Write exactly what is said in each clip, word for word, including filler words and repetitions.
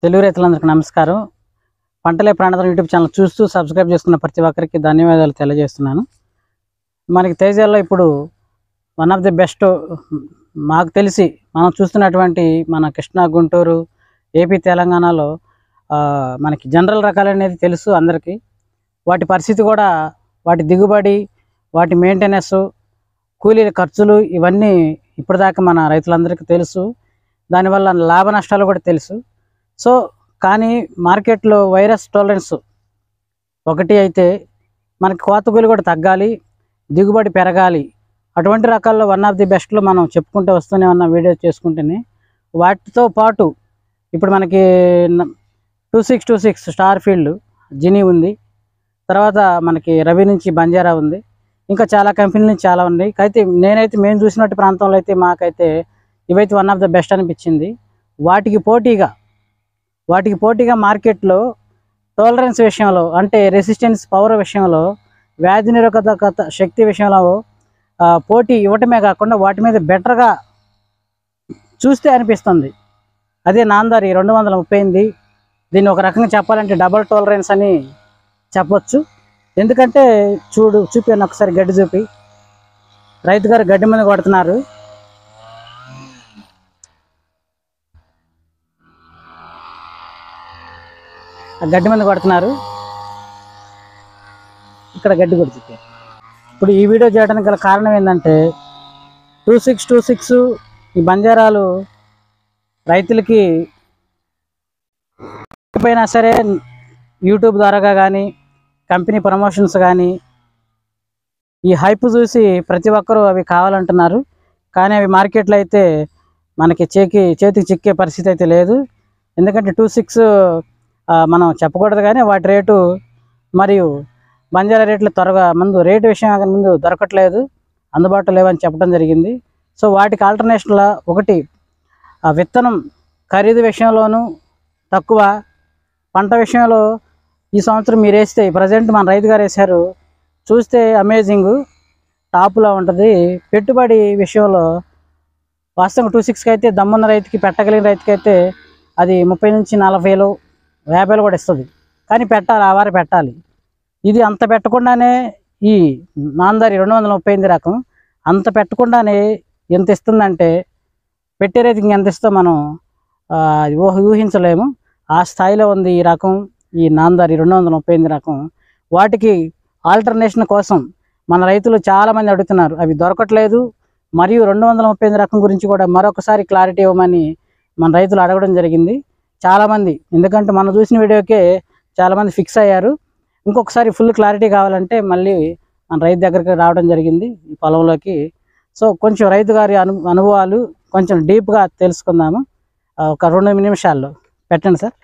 తెలుగు రైతులందరికీ నమస్కారం. పంటలే ప్రాణాధారం యూట్యూబ్ ఛానల్ చూస్తూ సబ్స్క్రైబ్ చేసుకున్న ప్రతి ఒక్కరికి ధన్యవాదాలు తెలియజేస్తున్నాను. మనకి తేజాల్లో ఇప్పుడు వన్ ఆఫ్ ది బెస్ట్ మాకు తెలిసి మనం చూస్తున్నటువంటి మన కృష్ణా, గుంటూరు, ఏపీ, తెలంగాణలో మనకి జనరల్ రకాలు అనేది తెలుసు అందరికీ. వాటి పరిస్థితి కూడా, వాటి దిగుబడి, వాటి మెయింటెనెన్స్, కూలీల ఖర్చులు ఇవన్నీ ఇప్పటిదాకా మన రైతులందరికీ తెలుసు. దానివల్ల లాభ నష్టాలు కూడా తెలుసు. సో కానీ మార్కెట్లో వైరస్ టాలరెన్స్ ఒకటి అయితే మనకి కోత కూలి కూడా తగ్గాలి, దిగుబడి పెరగాలి. అటువంటి రకాల్లో వన్ ఆఫ్ ది బెస్ట్లో మనం చెప్పుకుంటూ వస్తూనే ఉన్న వీడియో చేసుకుంటేనే వాటితో పాటు ఇప్పుడు మనకి two six two six star field జినీ ఉంది, తర్వాత మనకి రవి నుంచి బంజారా ఉంది, ఇంకా చాలా కంపెనీల నుంచి చాలా ఉన్నాయి. అయితే నేనైతే మేము చూసినట్టు ప్రాంతంలో అయితే మాకైతే ఇవైతే వన్ ఆఫ్ ద బెస్ట్ అనిపించింది. వాటికి పోటీగా వాటికి పోటీగా మార్కెట్లో టాలరెన్స్ విషయంలో, అంటే రెసిస్టెన్స్ పవర్ విషయంలో, వ్యాధి నిరోధక శక్తి విషయంలో పోటీ ఇవ్వటమే కాకుండా వాటి మీద బెటర్గా చూస్తే అనిపిస్తుంది. అదే నాందారి రెండు వందల ముప్పై ఎనిమిది. దీన్ని ఒక రకంగా చెప్పాలంటే డబల్ టాలరెన్స్ అని చెప్పొచ్చు. ఎందుకంటే చూడు చూపాను ఒకసారి గడ్డి చూపి, రైతు గారు గడ్డి మీద కొడుతున్నారు. గడ్డి మీద కొడుతున్నారు, ఇక్కడ గడ్డి కూడా చూపారు. ఇప్పుడు ఈ వీడియో చేయడానికి గల కారణం ఏంటంటే టూ సిక్స్ టూ సిక్స్ ఈ బంజారాలు రైతులకి ఎప్పుడైనా సరే యూట్యూబ్ ద్వారాగా కానీ, కంపెనీ ప్రమోషన్స్ కానీ, ఈ హైప్ చూసి ప్రతి ఒక్కరూ అవి కావాలంటున్నారు. కానీ అవి మార్కెట్లో అయితే మనకి చేకి చేతికి చిక్కే పరిస్థితి అయితే లేదు. ఎందుకంటే టూ సిక్స్ మనం చెప్పకూడదు కానీ వాటి రేటు మరియు బంజారా రేట్లు త్వరగా ముందు రేటు విషయం ముందు దొరకట్లేదు, అందుబాటులో లేవని చెప్పడం జరిగింది. సో వాటికి ఆల్టర్నేషన్లో ఒకటి ఆ విత్తనం ఖరీదు విషయంలోనూ తక్కువ, పంట విషయంలో ఈ సంవత్సరం మీరు వేస్తే ప్రజెంట్ మన రైతు గారు వేశారు, చూస్తే అమేజింగ్ టాప్లో ఉంటుంది. పెట్టుబడి విషయంలో వాస్తవంగా టూ సిక్స్కి అయితే దమ్మున్న రైతుకి, పెట్టగలిగిన రైతుకి అయితే అది ముప్పై నుంచి నలభై వేలు యాభైలు కూడా ఇస్తుంది. కానీ పెట్టాలి, ఆ వారి పెట్టాలి. ఇది అంత పెట్టకుండానే ఈ నాందారి రెండు వందల ముప్పై ఎనిమిది రకం అంత పెట్టకుండానే ఎంత ఇస్తుందంటే పెట్టే రైతుకి ఎంత ఇస్తో మనం ఊహ ఊహించలేము. ఆ స్థాయిలో ఉంది ఈ రకం, ఈ నాందారి రెండు వందల ముప్పై ఎనిమిది రకం. వాటికి ఆల్టర్నేషన్ కోసం మన రైతులు చాలామంది అడుగుతున్నారు, అవి దొరకట్లేదు. మరియు రెండు వందల ముప్పై ఎనిమిది రకం గురించి కూడా మరొకసారి క్లారిటీ ఇవ్వమని మన రైతులు అడగడం జరిగింది చాలామంది. ఎందుకంటే మనం చూసిన వీడియోకే చాలామంది ఫిక్స్ అయ్యారు. ఇంకొకసారి ఫుల్ క్లారిటీ కావాలంటే మళ్ళీ మన రైతు దగ్గరికి రావడం జరిగింది ఈ పొలంలోకి. సో కొంచెం రైతు గారి అను అనుభవాలు కొంచెం డీప్గా తెలుసుకుందాము. ఒక రెండు నిమిషాల్లో పెట్టండి సార్.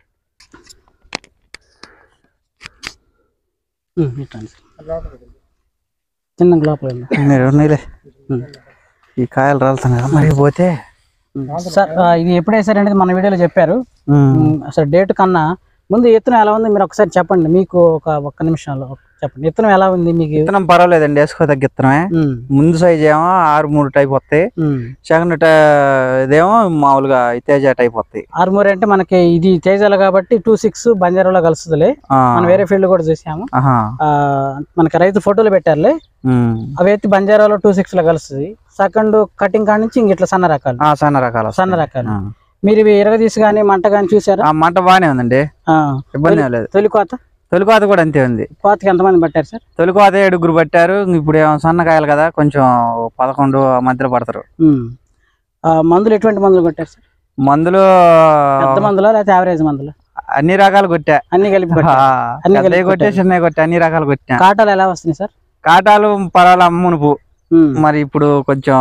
పెట్టండి చిన్న లోపల ఈ కాయలు రాలుతున్నాయి మరి పోతే సార్. ఇది ఎప్పుడు వేసారనేది మన వీడియోలో చెప్పారు. అసలు డేట్ కన్నా ముందు విత్తనం ఎలా ఉంది మీరు ఒకసారి చెప్పండి. మీకు ఒక ఒక్క నిమిషంలో చెప్పండి, విత్తనం ఎలా ఉంది మీకు? విత్తనం పర్వాలేదండి, వేసుకో తగ్గ విత్తనమే. ముందు సైజ్ ఏమో ఆరు మూడు టైప్ వస్తాయి, సెకండ్ ఇదేమో మామూలుగా తేజ టైప్ వస్తాయి. ఆరు మూడు అంటే మనకి ఇది తేజాలు కాబట్టి టూ సిక్స్ బంజారాలో కలుస్తుందిలే. మనం వేరే ఫీల్డ్ కూడా చూసాము, మనకి రైతు ఫోటోలు పెట్టారులే. అవి అయితే బంజారాలో టూ సిక్స్ లో కలుస్తుంది. సెకండ్ కటింగ్ కాడి నుంచి ఇంక ఇట్లా సన్న రకాలు సన్న రకాలు సన్న రకాలు మీరు ఇవి ఇరగదీసి కానీ మంట కానీ చూసారా? మంట బాగానే ఉందండి, ఇబ్బంది లేదు. తొలి కోత తొలికోత కూడా అంతే ఉంది. కోతకి ఎంతమంది పట్టారు సార్? తొలికోత ఏడుగురు పట్టారు. ఇప్పుడు సన్నకాయలు కదా కొంచెం పదకొండు మధ్యలో పడతారు. మందులు ఎటువంటి మందులు కొట్టారు సార్? మందులు పెద్ద మందులా లేకపోతే యావరేజ్ మందులు? అన్ని రకాలు కొట్టా, అన్ని కలిపి అన్ని కొట్టే చిన్న కొట్టా, అన్ని రకాలు కొట్టా. కాటాలు ఎలా వస్తున్నాయి సార్? కాటాలు పర్వాలే మునుపు, మరి ఇప్పుడు కొంచెం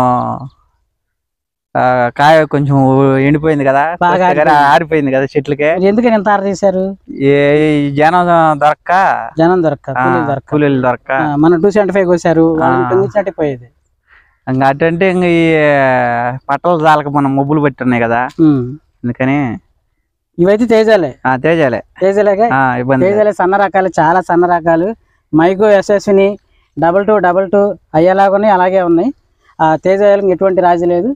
కాయ కొంచెం ఎండిపోయింది కదా, ఆరిపోయింది కదా చెట్లకే. ఎందుకని ఎంత ఆర చేశారు? ఏ జనం దొరక్క జనం దొరక్క కూలీలు దొరక్క మనం టూ సెవెంటీ ఫైవ్ కోసారు, పోయేది. ఇంకా అటంటే ఇంకా ఈ పట్టల జాలక మనం మబ్బులు పెట్టి ఉన్నాయి కదా, అందుకని ఇవైతే తేజాలే. తేజాలే తేజాలేగా తేజాలే సన్న రకాలు, చాలా సన్న రకాలు. Mahyco Yashaswini double two double two అయ్యేలాగా ఉన్నాయి, అలాగే ఉన్నాయి. ఆ తేజాలకు ఎటువంటి రాజీ లేదు.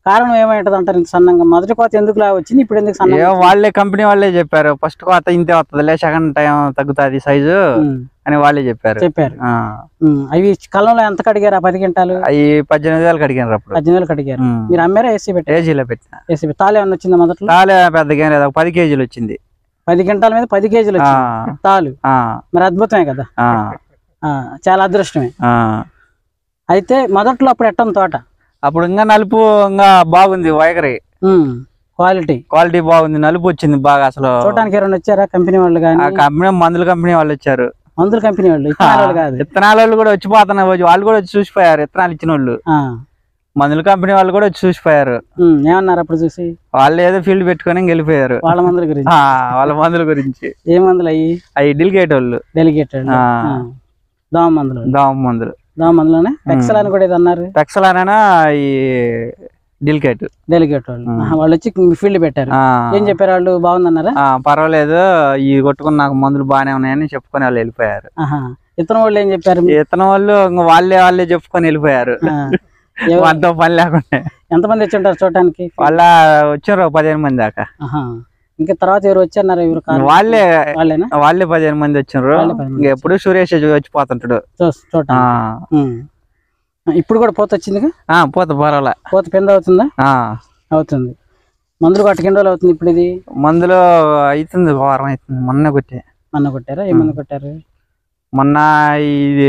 కారణం ఏమైంటది అంటారు ఇంత సన్నంగా? మొదటి కోత ఎందుకు లా వచ్చింది, ఇప్పుడు ఎందుకు సన్నగా? వాళ్ళే కంపెనీ వాళ్ళే చెప్పారు, ఫస్ట్ కోత ఇంతే వస్తుంది, సెకండ్ టైం తగ్గుతుంది సైజు అని వాళ్ళే చెప్పారు చెప్పారు అవి కళ్ళంలో ఎంత కడిగారు? ఆ పది గంటలు అవి పద్దెనిమిది వేలు కడిగారు. అప్పుడు పద్దెనిమిది వేలు కడిగారు. మీరు అమ్మారా? ఏసీ పెట్టి ఏసీలో పెట్టిన. ఏసీ తాళే ఏమన్నా వచ్చిందా మొదట్లో? తాళే పెద్దగా లేదు, పది కేజీలు వచ్చింది. పది గంటల మీద పది కేజీలు వచ్చింది తాలు. మరి అద్భుతమే కదా, చాలా అదృష్టమే. అయితే మొదట్లో అప్పుడు ఎట్టం తోట? అప్పుడు ఇంకా నలుపు ఇంకా బాగుంది, వైగరి క్వాలిటీ క్వాలిటీ బాగుంది, నలుపు వచ్చింది బాగా. అసలు చూడటానికి ఎవరైనా వచ్చారా కంపెనీ వాళ్ళు? కానీ కంపెనీ మందుల కంపెనీ వాళ్ళు వచ్చారు. మందుల కంపెనీ వాళ్ళు, ఇత్తనాలు కాదు, విత్తనాల వాళ్ళు కూడా వచ్చిపోతున్నారు, వాళ్ళు కూడా వచ్చి చూసిపోయారు. విత్తనాలు ఇచ్చిన వాళ్ళు, మందుల కంపెనీ వాళ్ళు కూడా వచ్చి చూసిపోయారు. ఏమన్నారు అప్పుడు చూసి? వాళ్ళు ఏదో ఫీల్డ్ పెట్టుకొని వెళ్ళిపోయారు. వాళ్ళ మందుల గురించి వాళ్ళ మందుల గురించి ఏ మందులు అయ్యి? అవి డెలిగేట్ వాళ్ళు, డెలిగేట్ దోమ మందులు. దోమ మందులు దోమ మందులోనే పెక్సల్ అని కూడా ఏదో అన్నారు. పెక్సల్ అనైనా ఈ డెలిగేట్ డెలిగేట్ వాళ్ళు వాళ్ళు వచ్చి ఫీల్డ్ పెట్టారు. ఏం చెప్పారు వాళ్ళు? బాగుందన్నారా? పర్వాలేదు, ఈ కొట్టుకుని నాకు మందులు బాగానే ఉన్నాయని చెప్పుకొని వాళ్ళు వెళ్ళిపోయారు. ఇతను వాళ్ళు ఏం చెప్పారు? ఇతను వాళ్ళు వాళ్ళే వాళ్ళే చెప్పుకొని వెళ్ళిపోయారు, వాళ్ళతో పని లేకుండా. ఎంతమంది వచ్చి ఉంటారు చూడటానికి? వాళ్ళ వచ్చారు పదిహేను మంది దాకా. ఇంకా తర్వాత ఎవరు వచ్చారు? ఎవరు? వాళ్ళే వాళ్ళే పదిహేను మంది వచ్చారు. ఎప్పుడు సురేష్ వచ్చిపోతుంటాడు చూడ. ఇప్పుడు కూడా పోత వచ్చింది? పోత పర్వాలే, పోత పెంద అవుతుందా? అవుతుంది. మందులు కొట్టకి ఎన్ని రోజులు అవుతుంది ఇప్పుడు? ఇది మందులు అవుతుంది, వారం అవుతుంది. మొన్న కొట్టే. మొన్న కొట్టారా? ఏ మందు కొట్టారు మొన్న? ఇది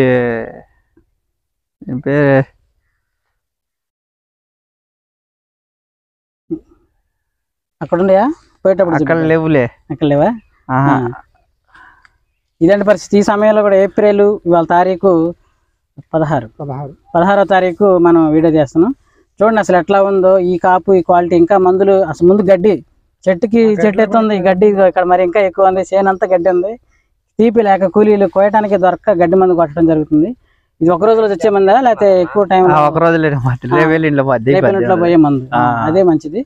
పేరు అక్కడ ఉండయా? పోయేటప్పుడు అక్కడ లేవులే. అక్కడ లేవా? ఇదండి పరిస్థితి. ఈ సమయంలో కూడా ఏప్రిల్ ఇవాళ తారీఖు పదహారు పదహారు పదహారో తారీఖు మనం వీడియో చేస్తున్నాం. చూడండి అసలు ఎట్లా ఉందో ఈ కాపు, ఈ క్వాలిటీ. ఇంకా మందులు అసలు ముందు గడ్డి చెట్టుకి చెట్టు ఎత్తుంది, ఈ గడ్డి ఇక్కడ మరి ఇంకా ఎక్కువ ఉంది. చేనంతా గడ్డి ఉంది, తీపి లేక కూలీలు కోయటానికి దొరక్క గడ్డి మందు కొట్టడం జరుగుతుంది. ఇది ఒక రోజులో వచ్చే మందా లేకపోతే ఎక్కువ టైం? ఒక రోజులో ఇంట్లో పోయే మందు, అదే మంచిది.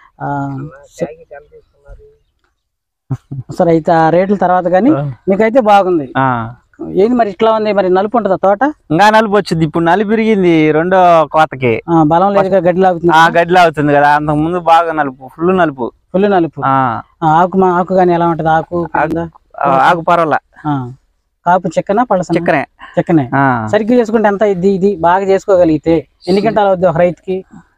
సరే అయితే ఆ రేట్ల తర్వాత కానీ మీకైతే బాగుంది. ఏంది మరి ఇట్లా ఉంది? మరి నలుపు ఉంటుందా తోట? ఇంకా నలుపు వచ్చింది, ఇప్పుడు నలుపు పెరిగింది రెండో కోతకి. బలం లేదు, గడ్డి లాగుతుంది. గడ్డి లాగుతుంది కదా, అంతకు ముందు బాగా నలుపు, ఫుల్ నలుపు. ఫుల్ నలుపు. ఆకు ఆకు కానీ ఎలా ఉంటది? ఆకు ఆకు పర్వాలా. కాపు చిక్కనా పళ్ళ? చిక్కనే చిక్కనే. సరిగ్గా చేసుకుంటే ఎంత ఇది? ఇది బాగా చేసుకోగలిగితే ఎన్ని గంటలు అవుద్ది ఒక రైతుకి?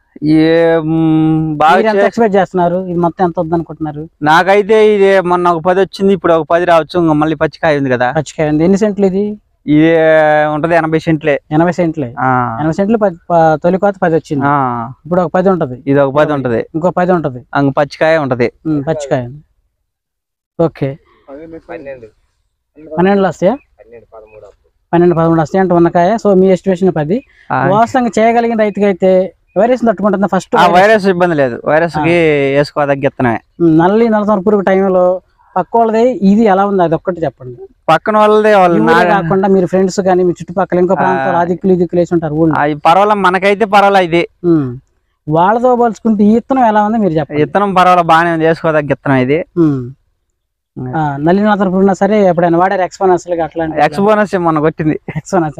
ఎక్స్పెక్ట్ చేస్తున్నారు ఇది మొత్తం ఎంత వద్దు అనుకుంటున్నారు? నాకైతే ఇది మొన్న ఒక పది వచ్చింది, ఇప్పుడు ఒక పది రావచ్చు. మళ్ళీ పచ్చికాయ ఉంది కదా. పచ్చికాయ ఉంది. ఎన్ని సెంట్లు ఇది? ఇది ఉంటది ఎనభై సెంట్లే. ఎనభై సెంట్లే ఎనభై సెంట్లు తొలి కోత పది వచ్చింది, ఇప్పుడు ఒక పది ఉంటది. ఇది ఒక పది ఉంటది, ఇంకో పది ఉంటది. పచ్చికాయ ఉంటది. పచ్చికాయ ఓకే. పన్నెండులో వస్తాయా? పన్నెండు పదమూడు వస్తాయి అంటే ఉన్నకాయ. సో మీ ఎస్టిమేషన్ పది. వాస్తవంగా చేయగలిగిన రైతుకి అయితే వైరస్ తట్టుకుంటుంది. ఫస్ట్ వైరస్ ఇబ్బంది లేదు, వైరస్ కి వేసుకో తగ్గిస్తున్నాయి. నల్లి నలసన పురుగు టైంలో పక్క వాళ్ళది ఇది ఎలా ఉంది అది ఒక్కటి చెప్పండి. పక్కన వాళ్ళదే కాకుండా మీరు ఫ్రెండ్స్ కానీ మీ చుట్టుపక్కల ఇంకో ప్రాంతాలు ఆ దిక్కులు ఈ దిక్కులు వేసి ఉంటారు. పర్వాలేదు, మనకైతే పర్వాలే. ఇది వాళ్ళతో పోల్చుకుంటే ఈ ఇత్తనం ఎలా ఉంది మీరు చెప్పండి. ఇత్తనం పర్వాలేదు, బాగానే ఉంది, వేసుకో తగ్గిస్తున్నాం. ఇది నల్లి నలసన పురుగు సరే ఎప్పుడైనా వాడారు ఎక్స్పోనస్? అట్లాంటి ఎక్స్పోనస్ మొన్న కొట్టింది. ఎక్స్పోనస్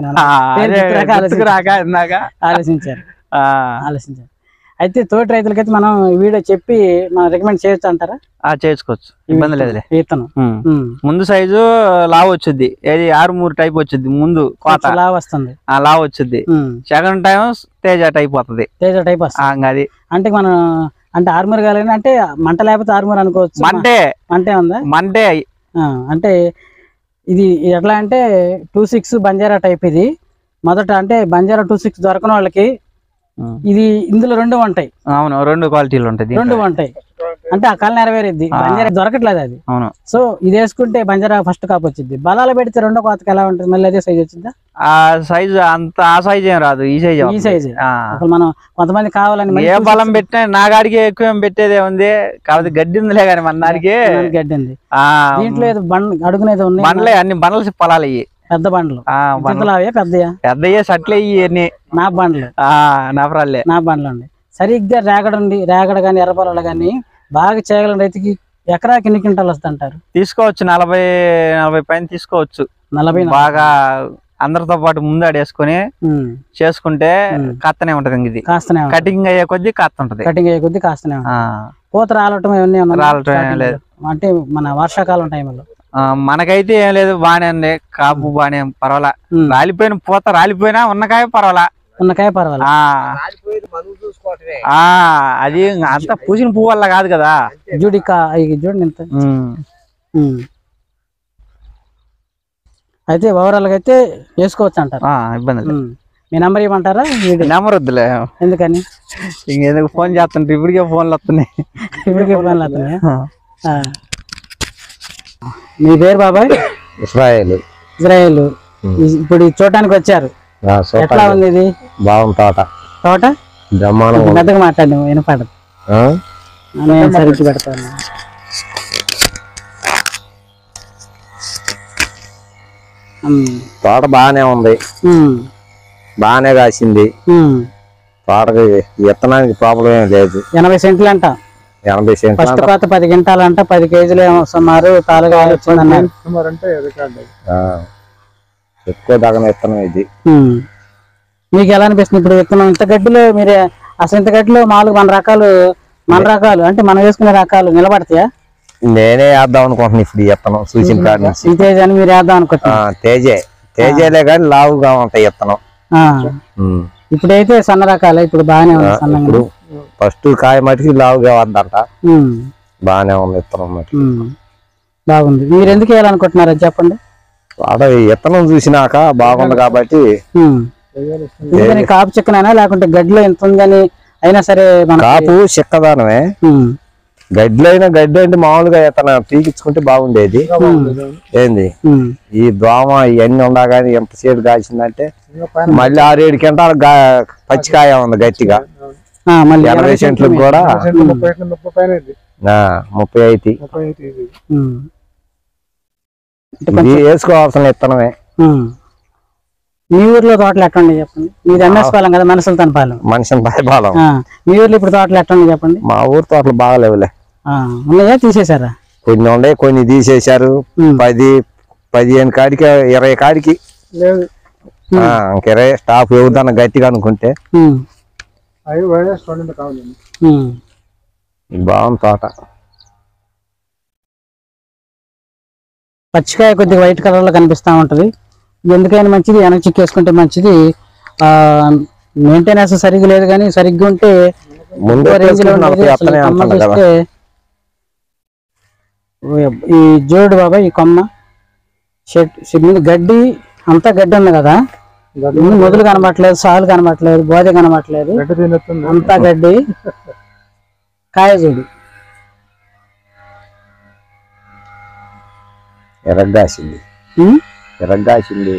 ఆలోచించారు ఆలోచించారు అయితే తోటి రైతులకైతే మనం వీడియో చెప్పి మనం రికమెండ్ చేయొచ్చు అంటారా? చేసుకోవచ్చు, ఇబ్బంది లేదులే. విత్తనం ముందు సైజు లావ్ వచ్చింది, ఏది ఆరు మూడు టైప్ వచ్చింది. ముందు కోత లావ్ వస్తుంది, లావ్ వచ్చింది. సెకండ్ టైం తేజ టైప్ వస్తుంది. తేజ టైప్ వస్తుంది. అది అంటే మనం అంటే ఆర్మూర్ కాలేదు అంటే మంట లేకపోతే ఆర్మూర్ అనుకోవచ్చు. మంటే మంటే ఉందా? మంటే. అంటే ఇది ఎట్లా అంటే టూ సిక్స్ బంజారా టైప్. ఇది మొదట అంటే బంజారా టూ సిక్స్ దొరకని వాళ్ళకి ఇది ఇందులో రెండు ఉంటాయి. అవును, రెండు క్వాలిటీలు ఉంటాయి. రెండు ఉంటాయి అంటే ఆ కళ నెరవేరేది. బంజారా దొరకట్లేదు అది. అవును. సో ఇది వేసుకుంటే బంజారా ఫస్ట్ కాపు వచ్చింది. బలాలు పెడితే రెండో కోతకి ఎలా ఉంటుంది? మళ్ళీ అదే సైజ్ వచ్చిందా? ఆ సైజు అంత ఆ సైజ్ ఏం రాదు, ఈ సైజ్. ఈ సైజ్ అసలు మనం కొంతమంది కావాలని ఏ బలం పెట్టినా నా గాడికి ఎక్కువ పెట్టేదే ఉంది. కాబట్టి గడ్డి ఉందిలే కానీ మన దానికి గడ్డి ఉంది. దీంట్లో ఏదో బండ్ అడుగునేది ఉంది. బండ్లే అన్ని బండ్లు పొలాలు ఇవి, పెద్ద బండ్లు. పెద్దయా? పెద్దయ్యే సట్లే ఇవన్నీ నా బండ్లు. నాపరాలే నా బండ్లు అండి. సరిగ్గా రేగడ ఉంది, రేగడ కానీ ఎర్ర పొలాలు కానీ బాగా చేయగలిగిన రైతుకి ఎకరాకి ఎన్ని క్వింటాలు వస్తుంటారు? తీసుకోవచ్చు, నలభై నలభై పైన తీసుకోవచ్చు. నలభై బాగా అందరితో పాటు ముందు ఆడేసుకొని చేసుకుంటే కాస్తనే ఉంటది. ఇది కాస్తనే కటింగ్ అయ్యే కొద్దీ కాస్త ఉంటది. కటింగ్ అయ్యే కొద్దీ కాస్తనే పూత రాలటం ఇవన్నీ రాలటం ఏం లేదు. అంటే మన వర్షాకాలం టైంలో మనకైతే ఏం లేదు, బానే ఉంది. కాపు బానే పర్వాలా. రాలిపోయిన పూత రాలిపోయినా ఉన్నకాయ పర్వాలా. ఉన్నకాయ పర్వాలా. అది అంత పూసిన పువ్వు వల్ల కాదు కదా. చూడు చూడండి ఎంత. అయితే ఓవరాల్ గా అయితే వేసుకోవచ్చు అంటారు. ఇబ్బంది లేదు. మీ నెంబర్ ఇవ్వమంటారా? నెంబర్ వద్దులే. ఎందుకని? ఇంకెందుకు ఫోన్ చేస్తుంటే ఇప్పటికే ఫోన్లు వస్తున్నాయి. ఇప్పటికే ఫోన్లు వస్తున్నాయి. మీ పేరు బాబాయ్? ఇస్రాయేల్. ఇజ్రాయేల్. ఇప్పుడు చూడటానికి వచ్చారు. ఎట్లా ఉంది ఇది? బాగుంది. తోట తోట పెద్దగా మాట్లాడి వినపడదు. నేను సరిగ్గా పెడతాను. తోట బాగానే ఉంది, బాగానే కాసింది. తోటకి విత్తనానికి ప్రాబ్లం ఏం లేదు. ఎనభై సెంట్లు అంట. ఎనభై సెంట్లు ఫస్ట్ కోత పది గింటాలంట. పది కేజీలు ఏమో సుమారు తాలుగా వచ్చిందన్నారు. ఎక్కువ దగన విత్తనం ఇది. మీకు ఎలా అనిపిస్తుంది ఇప్పుడు విత్తనం? ఇంత గడ్డిలో మీరు అసలు ఇంత గడ్డిలో మామూలుగా మన రకాలు మన రకాలు అంటే మనం వేసుకునే రకాలు నిలబడతాయా? నేనే వేద్దాం అనుకుంటున్నా ఇప్పుడు ఈ విత్తనం చూసిన కాడ నుంచి. ఈ తేజ అని మీరు వేద్దాం అనుకుంటున్నా? తేజే తేజేలే కానీ లావుగా ఉంటాయి విత్తనం. ఇప్పుడైతే సన్న రకాలే. ఇప్పుడు బాగానే ఉంది. ఇప్పుడు ఫస్ట్ కాయ మటుకి లావుగా వద్దంట. బాగానే ఉంది విత్తనం మటుకు. బాగుంది. మీరు ఎందుకు వేయాలనుకుంటున్నారు చెప్పండి? వాడ విత్తనం చూసినాక బాగుంది కాబట్టి. కాపు చిక్కనైనా లేకుంటే గడ్డిలో ఎంత ఉందని అయినా సరే కాపు చిక్కదానమే. గడ్డిలో అయినా గడ్డి అంటే మామూలుగా తన పీకించుకుంటే బాగుండేది. ఏంది ఈ దోమ ఇవన్నీ ఉండా గానీ ఎంత సేపు కాల్చిందంటే మళ్ళీ ఆరేడు గంటలు పచ్చికాయ ఉంది గట్టిగా. ఎనభై సెంట్లకు కూడా ముప్పై ఐదు వేసుకోవాల్సిన విత్తనమే. మీ ఊర్లో తోటలు ఎట్లా ఉన్నాయి చెప్పండి? మీరు ఎంఎస్ పాలెం కదా, మనుషులు తన పాలెం. మనుషులు పాలెం. మీ ఊర్లో ఇప్పుడు తోటలు ఎట్లా ఉన్నాయి చెప్పండి? మా ఊరు తోటలు బాగాలేవులే. ఉన్నాయా? తీసేశారా? కొన్ని ఉన్నాయి, కొన్ని తీసేశారు. పది పదిహేను కాడికి ఇరవై కాడికి ఇంకిరవై స్టాఫ్ ఏదన్నా గట్టిగా అనుకుంటే బాగుంది తోట. పచ్చికాయ కొద్దిగా వైట్ కలర్ లో కనిపిస్తా ఉంటది. ఎందుకైనా మంచిది, వెనక చిక్కేసుకుంటే మంచిది. ఆ మెయింటెనెన్స్ సరిగ్గా లేదు కానీ సరిగ్గా ఉంటే ఈ జోడు బాబా ఈ కొమ్మ చెట్టు గడ్డి అంతా గడ్డి ఉంది కదా, మొదలు కనబట్లేదు, సాలు కనబట్లేదు, బోధ కనబట్లేదు, అంతా గడ్డి. కాయ చూడు ఎరగ్గాసింది ఎరగ్గాసింది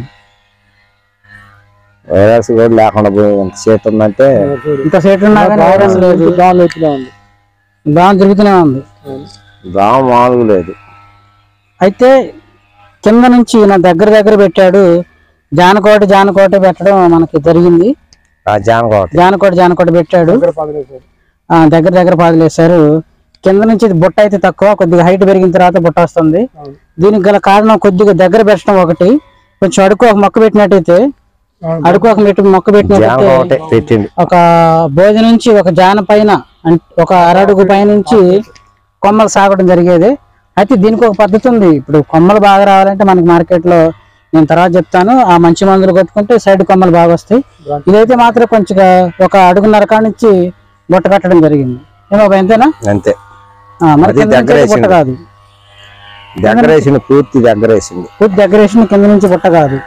వైరస్ కూడా లేకుండా పోయి ఎంత సేట్ ఉందంటే ఇంత సేట్ ఉన్నా కానీ వైరస్ లేదు. దోమ తిరుగుతూనే ఉంది. దోమ మామూలుగా లేదు. అయితే కింద నుంచి నా దగ్గర దగ్గర పెట్టాడు. జానకోట జానకోట పెట్టడం మనకి జరిగింది. జానకోట జానకోట జానకోట పెట్టాడు. దగ్గర దగ్గర పాదులేశారు. కింద నుంచి బుట్ట అయితే తక్కువ, కొద్దిగా హైట్ పెరిగిన తర్వాత బుట్ట వస్తుంది. దీనికి గల కారణం కొద్దిగా దగ్గర పెట్టడం ఒకటి. కొంచెం అడుగు ఒక మొక్క పెట్టినట్టయితే అడుగు ఒక మొక్క పెట్టినట్టయితే ఒక బోధ నుంచి ఒక జాన పైన ఒక అరడుగు పైనుంచి కొమ్మలు సాగడం జరిగేది. అయితే దీనికి ఒక పద్ధతి ఉంది. ఇప్పుడు కొమ్మలు బాగా రావాలంటే మనకి మార్కెట్ లో నేను తర్వాత చెప్తాను. ఆ మంచి మందులు కొట్టుకుంటే సైడ్ కొమ్మలు బాగా వస్తాయి. ఇదైతే మాత్రం కొంచెం ఒక అడుగున్నర కాడ నుంచి బుట్ట కట్టడం జరిగింది. ఏమో అంతేనా? అంతే. బుట్ట కాదు, డెకరేషన్ పూర్తి డెకరేషన్ పూర్తి డెకరేషన్ కింద నుంచి బుట్ట కాదు.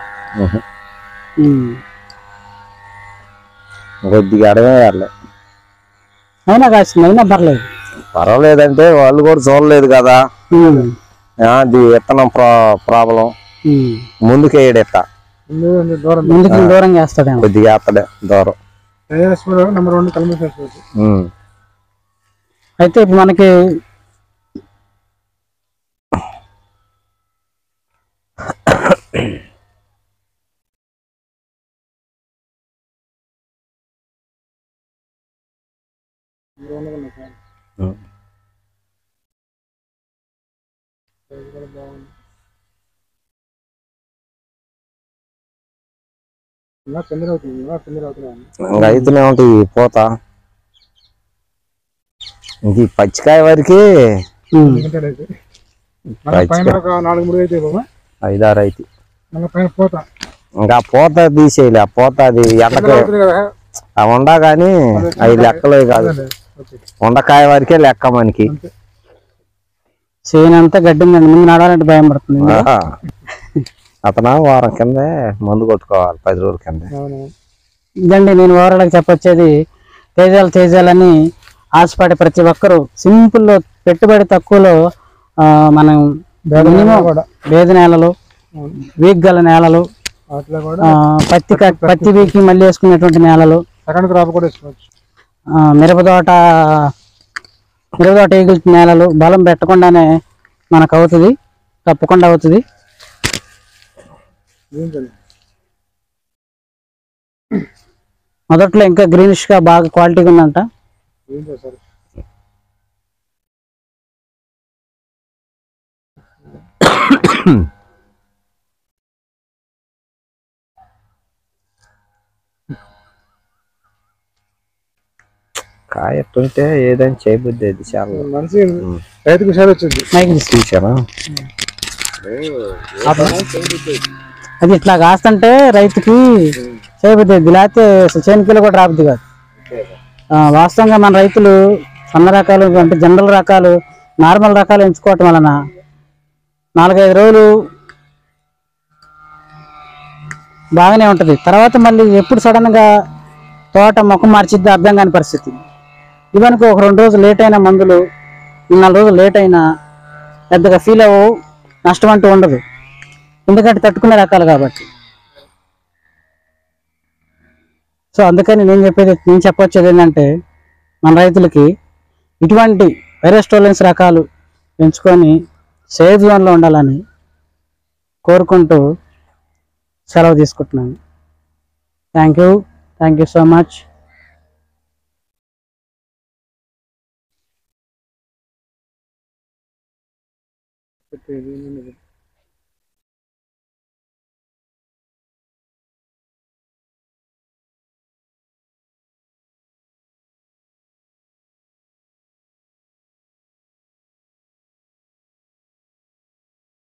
కొద్దిగా అడవే అయినా కాసింది, అయినా పర్లేదు. పర్వాలేదంటే వాళ్ళు కూడా చూడలేదు కదా. అది విత్తనం ప్రాబ్లం. ముందుకు వేయడు ఎట్ట ముందుకు దూరం చేస్తాడు, కొద్దిగా వేస్తాడే దూరం. అయితే ఇప్పుడు మనకి ఇంకా అయితేనే ఉంటాయి పూత. ఇంక ఈ పచ్చికాయ వరకు ఐదారు అయితే ఇంకా పూత తీసేయాలి. ఆ పూత అది ఎండక ఉండా కానీ అవి లెక్కలే కాదు, ఉండకాయ వరకే లెక్క మనకి. చేనంతా గడ్డి ఉందండి, ముందు నడాలంటే భయం పడుతుంది. అతను వారం కింద మందు కొట్టుకోవాలి, పది రోజుల కింద. ఇదండి నేను ఓవరాల్గా చెప్పొచ్చేది. తేజాలు తేజాలని ఆశపడే ప్రతి ఒక్కరూ సింపుల్లో పెట్టుబడి తక్కువలో మనం వేద నేలలు, వీక్ గల నేలలు, పత్తి పత్తి వీకి మళ్ళీ వేసుకునేటువంటి నేలలు, మిరపతోట మిరపతోట ఈగుల నేలలు బలం పెట్టకుండానే మనకు అవుతుంది, తప్పకుండా అవుతుంది. మొదట్లో ఇంకా గ్రీనిష్ గా బాగా క్వాలిటీగా ఉందంట. కాయ ఎట్టుంటే ఏదైనా చేయబుద్ది అది చాలా చూసానా. అది ఇట్లా కాస్తుంటే రైతుకి చేయబుద్ది, లేకపోతే చేనుకీలు కూడా రాబుద్ది కాదు. వాస్తవంగా మన రైతులు సన్న రకాలు అంటే జనరల్ రకాలు, నార్మల్ రకాలు ఎంచుకోవటం వలన నాలుగైదు రోజులు బాగానే ఉంటుంది. తర్వాత మళ్ళీ ఎప్పుడు సడన్గా తోట ముఖం మార్చిద్దో అర్థం కాని పరిస్థితి. ఇవనుకో ఒక రెండు రోజులు లేట్ అయినా, మందులు నాలుగు రోజులు లేట్ అయినా పెద్దగా ఫీల్ అవ్వవు, నష్టం అంటూ ఉండదు. ఎందుకంటే తట్టుకునే రకాలు కాబట్టి. సో అందుకని నేను చెప్పేది నేను చెప్పొచ్చేది ఏంటంటే, మన రైతులకి ఇటువంటి వైరస్ టాలరెన్స్ రకాలు పెంచుకొని సేఫ్ జోన్లో ఉండాలని కోరుకుంటూ సెలవు తీసుకుంటున్నాను. Thank you thank you so much.